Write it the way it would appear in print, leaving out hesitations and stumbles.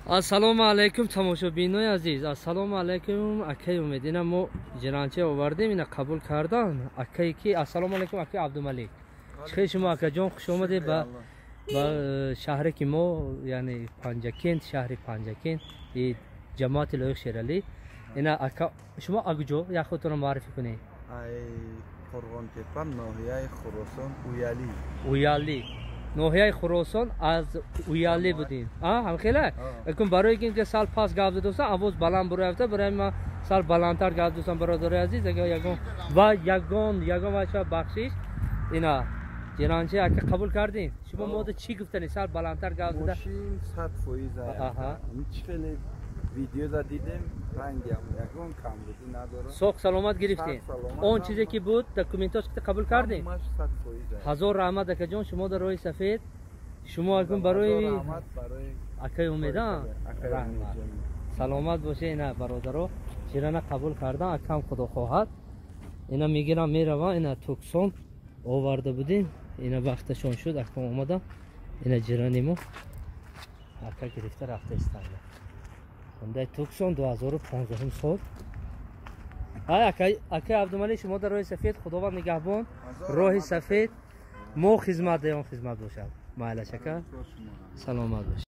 Assalomu alaykum tomoshabinoy aziz. Assalomu alaykum akay umedina mo jirancha ovardem ina qabul kardan. Akay ki assalomu alaykum akay Abdumalik. Chiqay shuma akajon xush omade ba shahri ki mo yani Panjakent shahri Panjakent e jamaat loyiq Sherali. Ina aka shuma agjo ya khudtun ma'rifi kuni. Ay Qo'rg'ontepa nohiyai Xuroson Uyali. نوحیه خراسان از اویالی بودیم هم خیلی اکن برای اینکه سال پاس گفته دوستان آواز بلند برایفته برای ما سال بلندتر گفته دوستان برادر عزیز یگان بچه بخشش اینا جنانچه اگه قبول کردین شما موضوع چی گفتنی سال بلندتر گفته ماشین 100% هیچ خیلی ویدیو دا دیدم رنگی هم یگان کم بودی ندارم سوق سلامت گرفتین اون چیزی که بود دکومنتاش که قبول کردین هزار رحمت اکا جان شما در روی سفید شما اکن برای اکای امیدان سلامت باشه اینا برادرها چیرانه قبول کردن اکم خدا خواهد اینا میگیرم میروان اینا توکسون آورده بودین اینا وقتشون شد اکم اومدم اینا جیرانی ما اکا گرفته رفته استانده در توکسون 2015 سال اکای عبدالملی شما در راه سفید خداوند نگهبان راه سفید ما خدمت دیان خدمت باشد معلش اکا سلامت باش